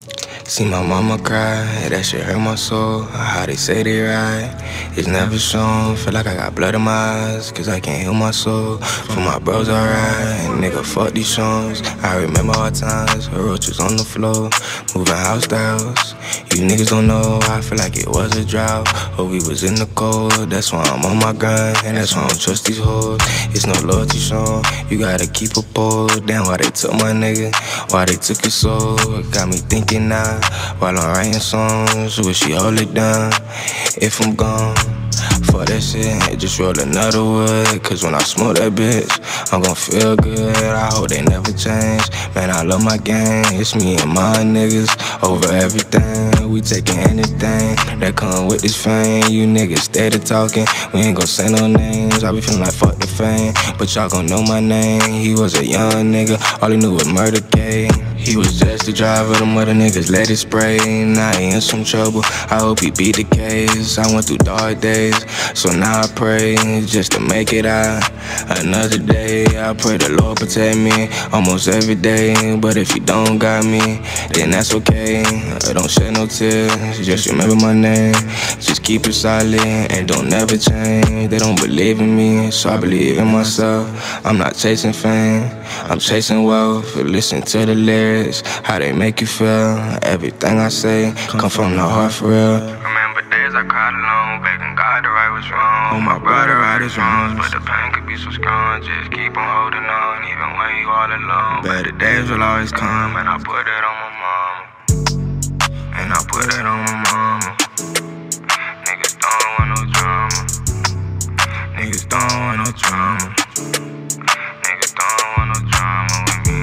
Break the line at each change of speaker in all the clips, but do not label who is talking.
See my mama cry, that shit hurt my soul. How they say they ride, it's never shown. Feel like I got blood in my eyes, cause I can't heal my soul. For my bros alright, nigga fuck these songs. I remember all times, roaches on the floor, moving house to house. You niggas don't know, I feel like it was a drought. Or we was in the cold, that's why I'm on my grind. And that's why I don't trust these hoes, it's no loyalty song. You gotta keep a pole, damn why they took my nigga, why they took his soul. Got me thinking now, while I'm writing songs, wish she hold it down. If I'm gone, fuck that shit, just roll another wood. Cause when I smoke that bitch, I'm gon' feel good. I hope they never change. Man, I love my gang, it's me and my niggas over everything. We taking anything that come with this fame. You niggas steady talking, we ain't gon' say no names. I be feeling like fuck the fame, but y'all gon' know my name. He was a young nigga, all he knew was murder K. He was just a driver, them other niggas let it spray. Now he in some trouble, I hope he beat the case. I went through dark days, so now I pray just to make it out another day. I pray the Lord protect me almost every day. But if he don't got me, then that's okay. Don't shed no tears, just remember my name. Just keep it solid and don't never change. They don't believe in me, so I believe in myself. I'm not chasing fame, I'm chasing wealth. Listen to the lyrics, how they make you feel. Everything I say come from the heart for real. Remember days I cried alone, begging God to right what's wrong. My brother right his wrongs, but the pain could be so strong. Just keep on holding on, even when you all alone. Better days will always come, and I put it on my mama. And I put it on my mama. Niggas don't want no drama. Niggas don't want no drama. Niggas don't want no drama with me.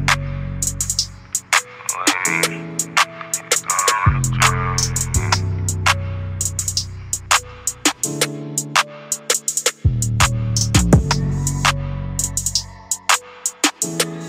With me. Niggas don't want no drama with me.